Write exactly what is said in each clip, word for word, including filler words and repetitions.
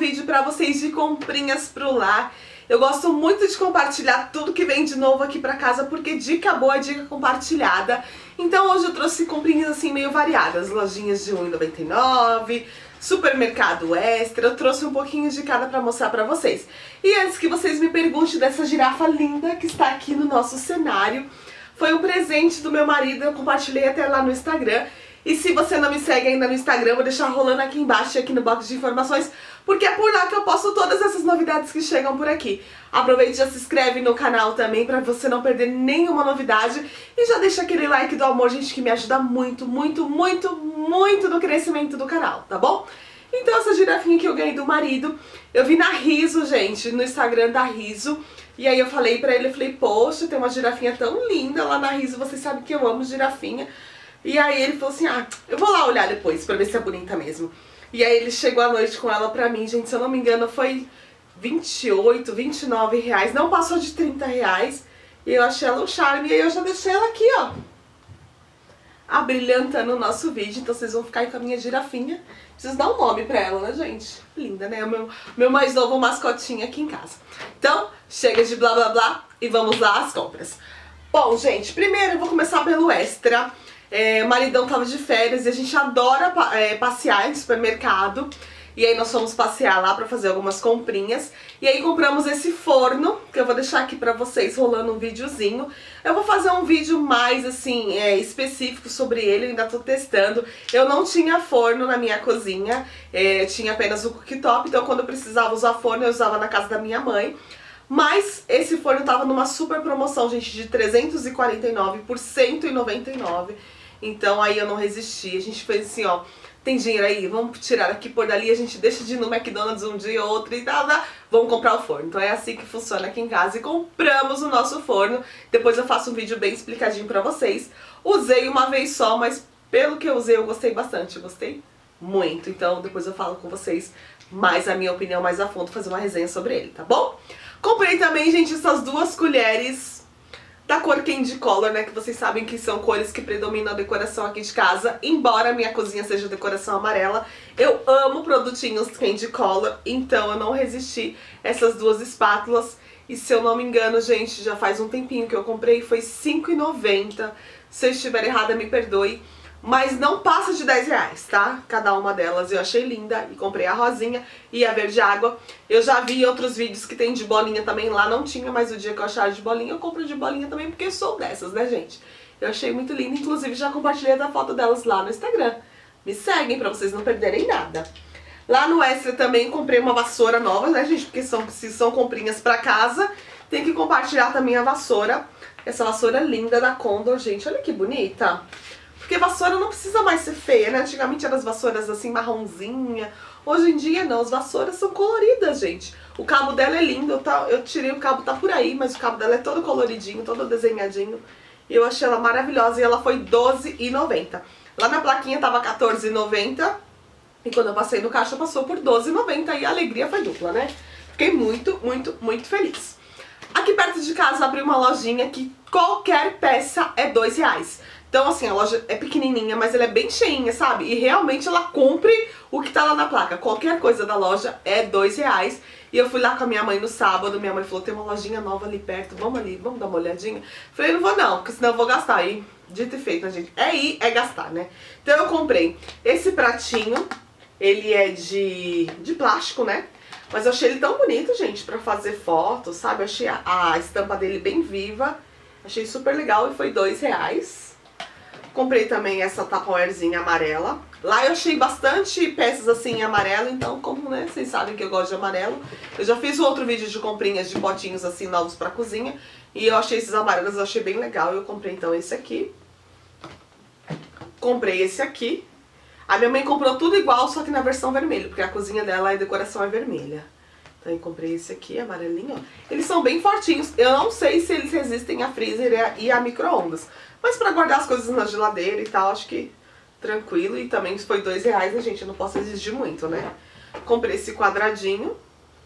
vídeo pra vocês de comprinhas pro lar. Eu gosto muito de compartilhar tudo que vem de novo aqui pra casa, porque dica boa é dica compartilhada. Então hoje eu trouxe comprinhas assim meio variadas, lojinhas de um real e noventa e nove centavos, supermercado extra, eu trouxe um pouquinho de cada pra mostrar pra vocês. E antes que vocês me perguntem dessa girafa linda que está aqui no nosso cenário, foi um presente do meu marido, eu compartilhei até lá no Instagram. E se você não me segue ainda no Instagram, eu vou deixar rolando aqui embaixo, aqui no box de informações, porque é por lá que eu posto todas essas novidades que chegam por aqui. Aproveite e já se inscreve no canal também, pra você não perder nenhuma novidade. E já deixa aquele like do amor, gente, que me ajuda muito, muito, muito, muito no crescimento do canal, tá bom? Então essa girafinha que eu ganhei do marido, eu vi na Riso, gente, no Instagram da Riso. E aí eu falei pra ele, eu falei, poxa, tem uma girafinha tão linda lá na Riso, vocês sabem que eu amo girafinha. E aí ele falou assim, ah, eu vou lá olhar depois pra ver se é bonita mesmo. E aí ele chegou à noite com ela pra mim, gente, se eu não me engano foi vinte e oito, vinte e nove reais, não passou de trinta reais. E eu achei ela um charme, e aí eu já deixei ela aqui, ó, abrilhantando o nosso vídeo. Então vocês vão ficar aí com a minha girafinha. Preciso dar um nome pra ela, né, gente? Linda, né? O meu, meu mais novo mascotinho aqui em casa. Então, chega de blá blá blá e vamos lá às compras. Bom, gente, primeiro eu vou começar pelo extra. É, o maridão tava de férias e a gente adora é, passear em supermercado. E aí nós fomos passear lá pra fazer algumas comprinhas. E aí compramos esse forno, que eu vou deixar aqui pra vocês rolando um videozinho. Eu vou fazer um vídeo mais assim, é, específico sobre ele, eu ainda tô testando. Eu não tinha forno na minha cozinha, é, tinha apenas o cooktop, então quando eu precisava usar forno eu usava na casa da minha mãe. Mas esse forno tava numa super promoção, gente, de trezentos e quarenta e nove reais por cento e noventa e nove reais. Então aí eu não resisti, a gente fez assim, ó, tem dinheiro aí, vamos tirar aqui por dali, a gente deixa de ir no McDonald's um dia ou outro e tal, tá, vamos comprar o forno. Então é assim que funciona aqui em casa e compramos o nosso forno. Depois eu faço um vídeo bem explicadinho pra vocês. Usei uma vez só, mas pelo que eu usei eu gostei bastante, eu gostei muito. Então depois eu falo com vocês mais a minha opinião mais a fundo, fazer uma resenha sobre ele, tá bom? Comprei também, gente, essas duas colheres da cor Candy Color, né, que vocês sabem que são cores que predominam a decoração aqui de casa, embora a minha cozinha seja decoração amarela. Eu amo produtinhos Candy Color, então eu não resisti essas duas espátulas. E se eu não me engano, gente, já faz um tempinho que eu comprei, foi cinco reais e noventa centavos. Se eu estiver errada, me perdoe. Mas não passa de dez reais, tá? Cada uma delas. Eu achei linda e comprei a rosinha e a verde água. Eu já vi outros vídeos que tem de bolinha também. Lá não tinha, mas o dia que eu achar de bolinha, eu compro de bolinha também, porque eu sou dessas, né, gente? Eu achei muito linda. Inclusive, já compartilhei a foto delas lá no Instagram. Me seguem pra vocês não perderem nada. Lá no Extra também comprei uma vassoura nova, né, gente? Porque são, se são comprinhas pra casa, tem que compartilhar também a vassoura. Essa vassoura linda da Condor, gente. Olha que bonita. Porque vassoura não precisa mais ser feia, né? Antigamente eram as vassouras assim, marronzinha. Hoje em dia não, as vassouras são coloridas, gente. O cabo dela é lindo, tá? Eu tirei o cabo, tá por aí, mas o cabo dela é todo coloridinho, todo desenhadinho. E eu achei ela maravilhosa e ela foi doze reais e noventa centavos. Lá na plaquinha tava quatorze reais e noventa centavos. E quando eu passei no caixa passou por doze reais e noventa centavos. E a alegria foi dupla, né? Fiquei muito, muito, muito feliz. Aqui perto de casa abri uma lojinha que qualquer peça é dois reais. Então assim, a loja é pequenininha, mas ela é bem cheinha, sabe? E realmente ela cumpre o que tá lá na placa. Qualquer coisa da loja é dois reais. E eu fui lá com a minha mãe no sábado, minha mãe falou, tem uma lojinha nova ali perto, vamos ali, vamos dar uma olhadinha? Falei, não vou não, porque senão eu vou gastar. Aí, dito e feito, né, gente? É ir, é gastar, né? Então eu comprei esse pratinho, ele é de, de plástico, né? Mas eu achei ele tão bonito, gente, pra fazer foto, sabe? Eu achei a, a estampa dele bem viva, achei super legal e foi dois reais. Comprei também essa Tupperwarezinha amarela. Lá eu achei bastante peças assim em amarelo, então como, né, vocês sabem que eu gosto de amarelo. Eu já fiz outro vídeo de comprinhas de potinhos assim novos pra cozinha. E eu achei esses amarelos, eu achei bem legal. Eu comprei então esse aqui. Comprei esse aqui. A minha mãe comprou tudo igual, só que na versão vermelha, porque a cozinha dela, a decoração é vermelha. Então eu comprei esse aqui, amarelinho, ó. Eles são bem fortinhos. Eu não sei se eles resistem a freezer e a micro-ondas. Mas pra guardar as coisas na geladeira e tal, acho que tranquilo. E também foi dois reais, né, gente? Eu não posso exigir muito, né? Comprei esse quadradinho.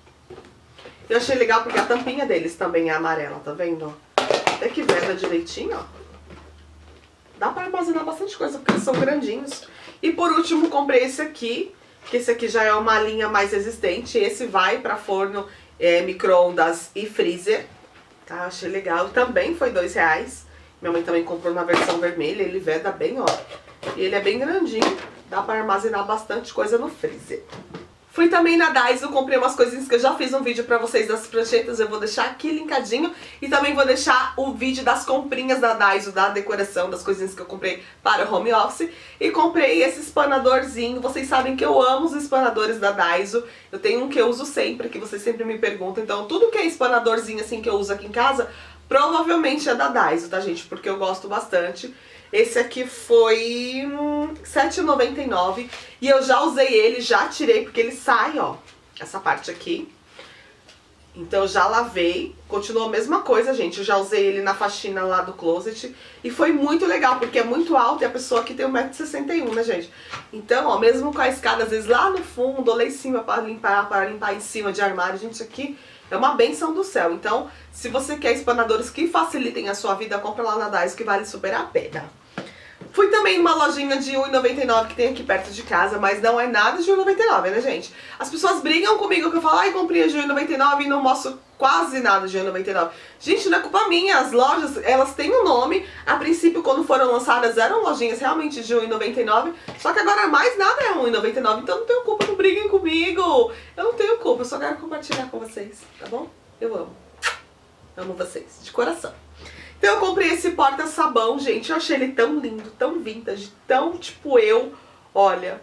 Eu achei legal porque a tampinha deles também é amarela, tá vendo? Até que veda direitinho, ó. Dá pra armazenar bastante coisa, porque eles são grandinhos. E por último, comprei esse aqui, que esse aqui já é uma linha mais resistente. Esse vai para forno, é, micro-ondas e freezer, tá? Achei legal. Também foi dois reais. Minha mãe também comprou na versão vermelha. Ele veda bem, ó. E ele é bem grandinho. Dá para armazenar bastante coisa no freezer. Fui também na Daiso, comprei umas coisinhas que eu já fiz um vídeo pra vocês das pranchetas, eu vou deixar aqui linkadinho. E também vou deixar o vídeo das comprinhas da Daiso, da decoração, das coisinhas que eu comprei para o home office. E comprei esse espanadorzinho, vocês sabem que eu amo os espanadores da Daiso. Eu tenho um que eu uso sempre, que vocês sempre me perguntam. Então tudo que é espanadorzinho assim que eu uso aqui em casa, provavelmente é da Daiso, tá gente? Porque eu gosto bastante. Esse aqui foi hum, sete reais e noventa e nove centavos e eu já usei ele, já tirei, porque ele sai, ó, essa parte aqui. Então eu já lavei, continua a mesma coisa, gente. Eu já usei ele na faxina lá do closet e foi muito legal, porque é muito alto e a pessoa aqui tem um metro e sessenta e um, né, gente? Então, ó, mesmo com a escada, às vezes lá no fundo, ou lá em cima para limpar, para limpar em cima de armário, gente, aqui é uma benção do céu. Então, se você quer espanadores que facilitem a sua vida, compra lá na Daiso, que vale super a pena. Fui também numa lojinha de um real e noventa e nove centavos que tem aqui perto de casa, mas não é nada de um real e noventa e nove centavos, né, gente? As pessoas brigam comigo que eu falo, ai, comprei de um real e noventa e nove centavos e não mostro quase nada de um real e noventa e nove centavos. Gente, não é culpa minha, as lojas, elas têm um nome. A princípio, quando foram lançadas, eram lojinhas realmente de um real e noventa e nove centavos, só que agora mais nada é um real e noventa e nove centavos, então não tenho culpa, não briguem comigo. Eu não tenho culpa, eu só quero compartilhar com vocês, tá bom? Eu amo. Amo vocês, de coração. Então eu comprei esse porta-sabão, gente, eu achei ele tão lindo, tão vintage, tão tipo eu, olha.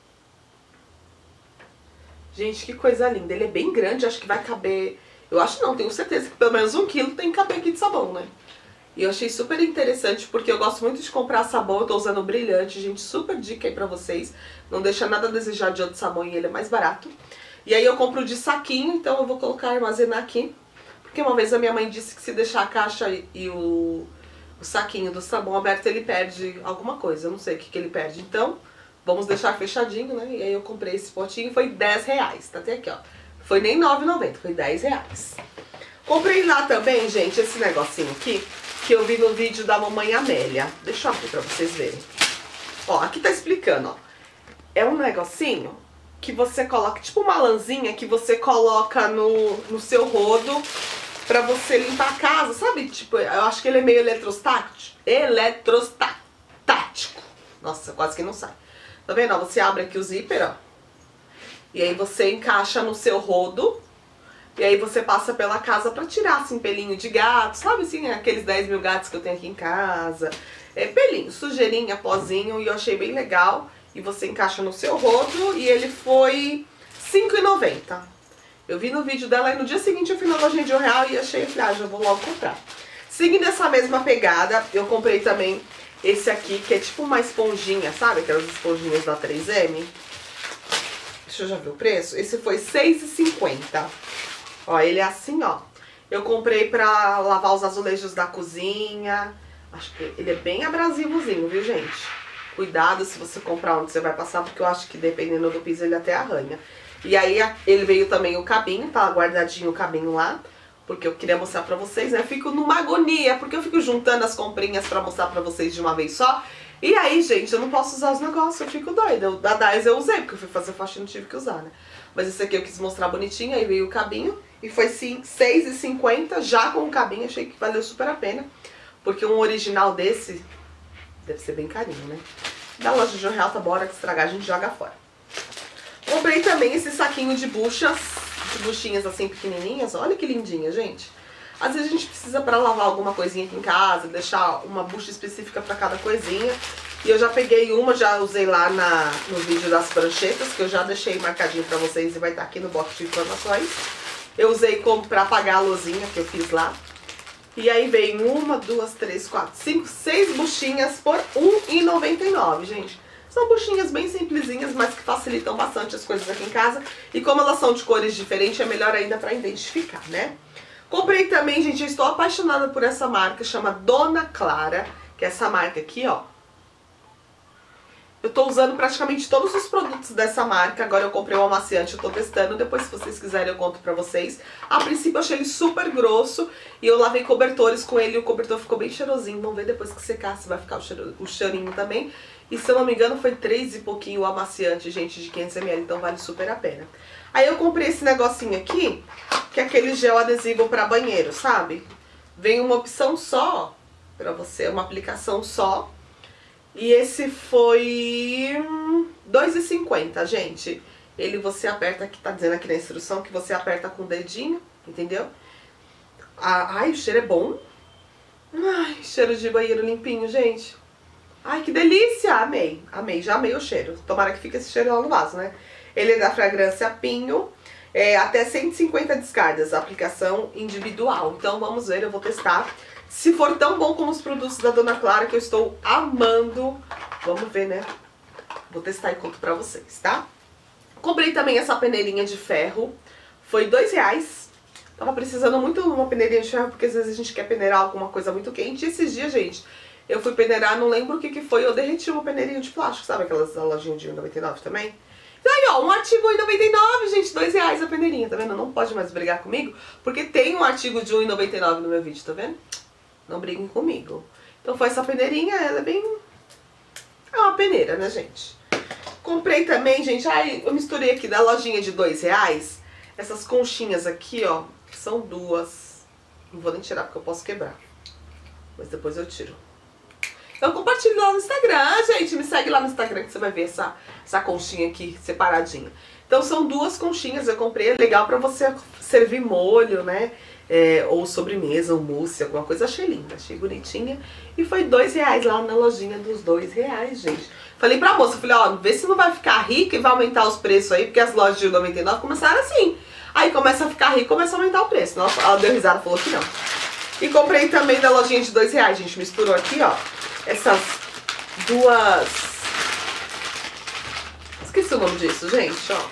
Gente, que coisa linda, ele é bem grande, acho que vai caber, eu acho não, tenho certeza que pelo menos um quilo tem que caber aqui de sabão, né? E eu achei super interessante, porque eu gosto muito de comprar sabão, eu tô usando brilhante, gente, super dica aí pra vocês. Não deixa nada a desejar de outro sabão e ele é mais barato. E aí eu compro de saquinho, então eu vou colocar, armazenar aqui. Porque uma vez a minha mãe disse que se deixar a caixa e o, o saquinho do sabão aberto, ele perde alguma coisa. Eu não sei o que, que ele perde. Então, vamos deixar fechadinho, né? E aí eu comprei esse potinho e foi dez reais. Tá até aqui, ó. Foi nem nove reais e noventa centavos, foi dez reais. Comprei lá também, gente, esse negocinho aqui, que eu vi no vídeo da mamãe Amélia. Deixa eu abrir pra vocês verem. Ó, aqui tá explicando, ó. É um negocinho que você coloca, tipo uma lãzinha que você coloca no, no seu rodo pra você limpar a casa, sabe? Tipo, eu acho que ele é meio eletrostático. Eletrostático. Nossa, quase que não sai. Tá vendo? Ó, você abre aqui o zíper, ó. E aí você encaixa no seu rodo. E aí você passa pela casa pra tirar, assim, pelinho de gato. Sabe, assim, aqueles dez mil gatos que eu tenho aqui em casa. É pelinho, sujeirinha, pozinho. E eu achei bem legal. E você encaixa no seu rodo e ele foi cinco reais e noventa centavos. Eu vi no vídeo dela e no dia seguinte eu fui na lojinha de um real e achei, falei, ah, já vou logo comprar. Seguindo essa mesma pegada, eu comprei também esse aqui, que é tipo uma esponjinha, sabe? Aquelas esponjinhas da três M. Deixa eu já ver o preço. Esse foi seis reais e cinquenta centavos. Ó, ele é assim, ó. Eu comprei pra lavar os azulejos da cozinha. Acho que ele é bem abrasivozinho, viu, gente? Cuidado se você comprar onde você vai passar, porque eu acho que dependendo do piso ele até arranha. E aí ele veio também o cabinho, tá guardadinho o cabinho lá, porque eu queria mostrar pra vocês, né? Eu fico numa agonia, porque eu fico juntando as comprinhas pra mostrar pra vocês de uma vez só. E aí, gente, eu não posso usar os negócios, eu fico doida. Eu, da Daiso eu usei, porque eu fui fazer faxina e não tive que usar, né? Mas esse aqui eu quis mostrar bonitinho, aí veio o cabinho. E foi sim, seis reais e cinquenta centavos, já com o cabinho, achei que valeu super a pena. Porque um original desse deve ser bem carinho, né? Da loja de um real, tá, bora que estragar, a gente joga fora. Comprei também esse saquinho de buchas, de buchinhas assim pequenininhas. Olha que lindinha, gente. Às vezes a gente precisa pra lavar alguma coisinha aqui em casa, deixar uma bucha específica pra cada coisinha. E eu já peguei uma, já usei lá na, no vídeo das pranchetas, que eu já deixei marcadinho pra vocês e vai estar aqui no box de informações. Eu usei como pra apagar a luzinha que eu fiz lá. E aí vem uma, duas, três, quatro, cinco, seis buchinhas por um real e noventa e nove centavos, gente. São buchinhas bem simplesinhas, mas que facilitam bastante as coisas aqui em casa. E como elas são de cores diferentes, é melhor ainda pra identificar, né? Comprei também, gente, eu estou apaixonada por essa marca, chama Dona Clara, que é essa marca aqui, ó. Eu tô usando praticamente todos os produtos dessa marca. Agora eu comprei um amaciante, eu tô testando. Depois, se vocês quiserem, eu conto pra vocês. A princípio eu achei ele super grosso. E eu lavei cobertores com ele e o cobertor ficou bem cheirosinho. Vamos ver depois que secar se vai ficar o, cheiro, o cheirinho também. E se eu não me engano foi três e pouquinho o amaciante, gente, de quinhentos mililitros. Então vale super a pena. Aí eu comprei esse negocinho aqui, que é aquele gel adesivo pra banheiro, sabe? Vem uma opção só pra você, uma aplicação só. E esse foi dois reais e cinquenta centavos, gente. Ele você aperta, aqui tá dizendo aqui na instrução que você aperta com o dedinho, entendeu? Ah, ai, o cheiro é bom. Ai, cheiro de banheiro limpinho, gente. Ai, que delícia! Amei, amei, já amei o cheiro. Tomara que fique esse cheiro lá no vaso, né? Ele é da fragrância Pinho. É, até cento e cinquenta descargas, aplicação individual. Então vamos ver, eu vou testar. Se for tão bom como os produtos da Dona Clara, que eu estou amando, vamos ver, né? Vou testar e conto pra vocês, tá? Comprei também essa peneirinha de ferro, foi dois reais. Tava precisando muito de uma peneirinha de ferro, porque às vezes a gente quer peneirar alguma coisa muito quente. E esses dias, gente, eu fui peneirar, não lembro o que que foi, eu derreti uma peneirinha de plástico, sabe? Aquelas da lojinha de um real e noventa e nove centavos também. E aí, ó, um artigo um real e noventa e nove centavos, gente, dois reais a peneirinha, tá vendo? Não pode mais brigar comigo, porque tem um artigo de um real e noventa e nove centavos no meu vídeo, tá vendo? Não briguem comigo. Então foi essa peneirinha, ela é bem... É uma peneira, né, gente? Comprei também, gente, ai, eu misturei aqui da lojinha de dois reais, essas conchinhas aqui, ó, que são duas. Não vou nem tirar porque eu posso quebrar, mas depois eu tiro. Eu compartilho lá no Instagram, gente, me segue lá no Instagram que você vai ver essa, essa conchinha aqui separadinha. Então são duas conchinhas, eu comprei, é legal pra você servir molho, né? É, ou sobremesa, ou mousse, alguma coisa. Achei linda, achei bonitinha. E foi dois reais lá na lojinha dos dois reais, gente. Falei pra moça, falei, ó, vê se não vai ficar rica e vai aumentar os preços aí, porque as lojas de noventa e nove começaram assim. Aí começa a ficar rico, começa a aumentar o preço. Nossa, ela deu risada, falou que não. E comprei também da lojinha de dois reais, gente. Misturou aqui, ó, essas duas... Esqueci o nome disso, gente, ó.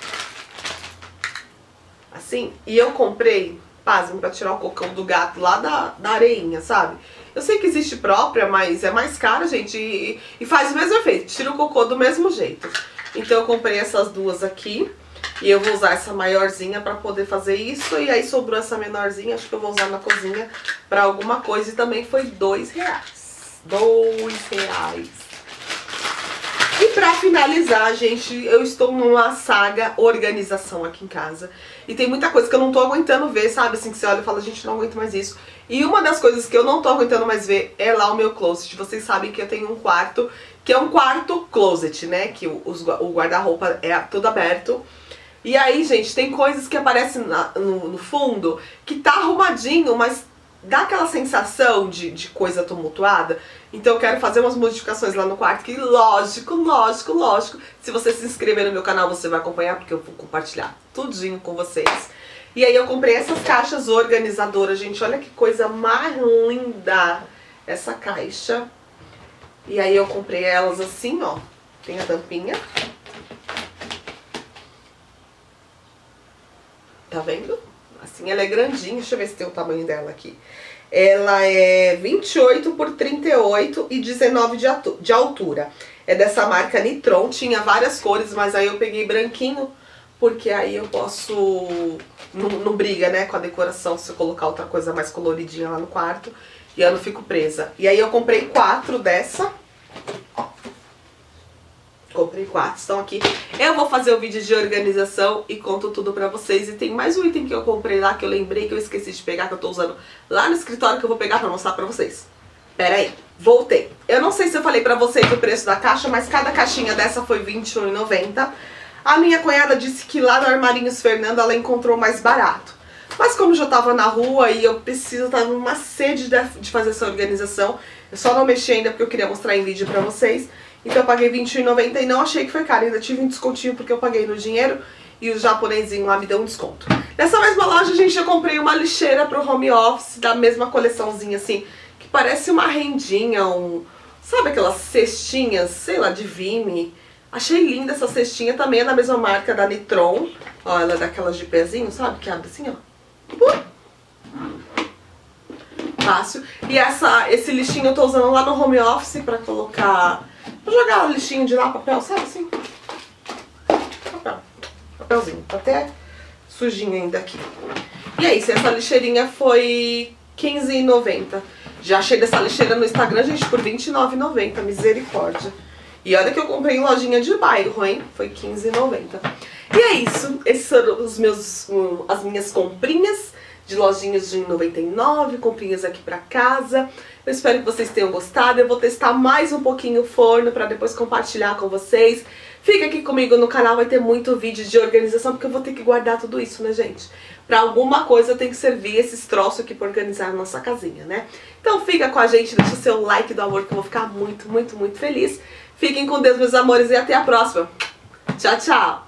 Assim, e eu comprei... Pasmo, pra tirar o cocão do gato lá da, da areinha, sabe? Eu sei que existe própria, mas é mais cara, gente, e, e faz o mesmo efeito, tira o cocô do mesmo jeito. Então eu comprei essas duas aqui, e eu vou usar essa maiorzinha pra poder fazer isso, e aí sobrou essa menorzinha, acho que eu vou usar na cozinha pra alguma coisa, e também foi dois reais. Dois reais. E pra finalizar, gente, eu estou numa saga organização aqui em casa. E tem muita coisa que eu não tô aguentando ver, sabe? Assim que você olha e fala, gente, não aguento mais isso. E uma das coisas que eu não tô aguentando mais ver é lá o meu closet. Vocês sabem que eu tenho um quarto, que é um quarto closet, né? Que o, o guarda-roupa é tudo aberto. E aí, gente, tem coisas que aparecem na, no, no fundo que tá arrumadinho, mas dá aquela sensação de, de coisa tumultuada. Então eu quero fazer umas modificações lá no quarto, que lógico, lógico, lógico, se você se inscrever no meu canal você vai acompanhar, porque eu vou compartilhar tudinho com vocês. E aí eu comprei essas caixas organizadoras, gente, olha que coisa mais linda essa caixa. E aí eu comprei elas assim, ó, tem a tampinha. Tá vendo? Assim, ela é grandinha, deixa eu ver se tem o tamanho dela aqui. Ela é vinte e oito por trinta e oito e dezenove de altura. É dessa marca Nitron, tinha várias cores, mas aí eu peguei branquinho, porque aí eu posso... Não, não briga, né, com a decoração, se eu colocar outra coisa mais coloridinha lá no quarto, e eu não fico presa. E aí eu comprei quatro dessa. Comprei quatro, estão aqui. Eu vou fazer o vídeo de organização e conto tudo pra vocês. E tem mais um item que eu comprei lá, que eu lembrei que eu esqueci de pegar, que eu tô usando lá no escritório, que eu vou pegar pra mostrar pra vocês. Pera aí, voltei. Eu não sei se eu falei pra vocês o preço da caixa, mas cada caixinha dessa foi vinte e um reais e noventa centavos. A minha cunhada disse que lá no Armarinhos Fernando ela encontrou mais barato. Mas como eu já tava na rua e eu preciso, tava numa sede de fazer essa organização, eu só não mexi ainda porque eu queria mostrar em vídeo pra vocês. Então eu paguei vinte e um reais e noventa centavos e não achei que foi caro, ainda tive um descontinho porque eu paguei no dinheiro e o japonesinho lá me deu um desconto. Nessa mesma loja, gente, eu comprei uma lixeira pro home office da mesma coleçãozinha assim, que parece uma rendinha, um... sabe aquelas cestinhas, sei lá, de Vime. Achei linda essa cestinha, também é da mesma marca da Nitron. Ó, ela é daquelas de pezinho, sabe, que abre assim, ó. Uh! Fácil. E essa, esse lixinho eu tô usando lá no home office pra colocar... Vou jogar lixinho de lá, papel, sabe assim? Papel. Papelzinho. Tá até sujinho ainda aqui. E é isso, essa lixeirinha foi quinze reais e noventa centavos. Já achei dessa lixeira no Instagram, gente, por vinte e nove reais e noventa centavos. Misericórdia. E olha que eu comprei em lojinha de bairro, hein? Foi quinze reais e noventa centavos. E é isso. Esses foram os meus, as minhas comprinhas de lojinhas de noventa e nove, comprinhas aqui pra casa. Eu espero que vocês tenham gostado. Eu vou testar mais um pouquinho o forno pra depois compartilhar com vocês. Fica aqui comigo no canal, vai ter muito vídeo de organização, porque eu vou ter que guardar tudo isso, né, gente? Pra alguma coisa tem que servir esses troços aqui pra organizar a nossa casinha, né? Então fica com a gente, deixa o seu like do amor, que eu vou ficar muito, muito, muito feliz. Fiquem com Deus, meus amores, e até a próxima. Tchau, tchau!